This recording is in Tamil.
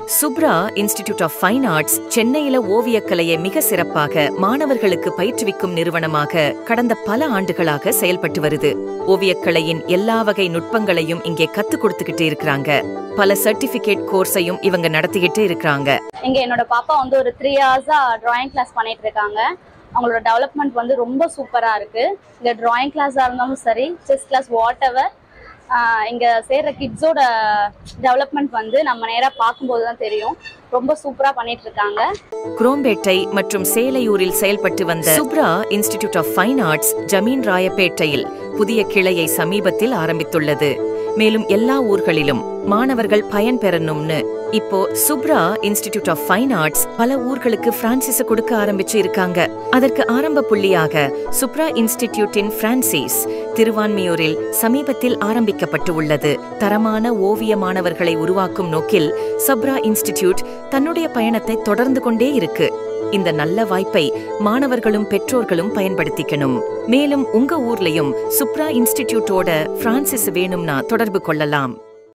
Subhra institute of fine arts சென்னையில ஓவியக்கலையை மிக சிறப்பாக மாணவர்களுக்கு பயிற்றுவிக்கும் நிறுவனமாக கடந்த பல ஆண்டுகளாக செயல்பட்டு வருது. ஓவியக்கலையின் எல்லா வகை நுட்பங்களையும் இங்கே கத்து கொடுத்துக்கிட்டு இருக்கிறாங்க. பல சர்டிபிகேட் கோர்ஸையும் இவங்க நடத்திக்கிட்டு இருக்கிறாங்க. இங்க என்னோட பாப்பா ஒரு 3 இயர்ஸா டிராயிங் கிளாஸ் பண்ணிட்டு இருக்காங்க. அவங்களோட டெவலப்மெண்ட் ரொம்ப சூப்பரா இருக்கு. இங்க டிராயிங் கிளாஸா இருந்தாலும் சரி, செஸ் கிளாஸ், வாட் எவர், இங்க சேர்ற கிட்ஸோட டெவலப்மெண்ட் நம்ம நேரா பார்க்கும்போது தான் தெரியும். ரொம்ப சூப்பரா பண்ணிட்டு இருக்காங்க. குரோம்பேட்டை மற்றும் சேலையூரில் செயல்பட்டு வந்த Subra institute of fine arts ஜமீன் ராயப்பேட்டையில் புதிய கிளையை சமீபத்தில் ஆரம்பித்துள்ளது. மேலும் எல்லா ஊர்களிலும் மாணவர்கள் பயன் பெறணும்னு இப்போ Subra institute of fine arts பல ஊர்களுக்கு பிரான்சிஸ் கொடுக்க ஆரம்பிச்சு இருக்காங்க. அதற்கு ஆரம்ப புள்ளியாக சுப்ரா இன்ஸ்டிடியூட்டின் பிரான்சிஸ் திருவான்மியூரில் சமீபத்தில் ஆரம்பிக்கப்பட்டு உள்ளது. தரமான ஓவிய மாணவர்களை உருவாக்கும் நோக்கில் சுப்ரா இன்ஸ்டிடியூட் தன்னுடைய பயணத்தை தொடர்ந்து கொண்டே இருக்கு. இந்த நல்ல வாய்ப்பை மாணவர்களும் பெற்றோர்களும் பயன்படுத்திக்கணும். மேலும் உங்க ஊர்லயும் சுப்ரா இன்ஸ்டிடியூட்டோட பிரான்சிஸ் வேணும்னா தொடர்பு கொள்ளலாம்.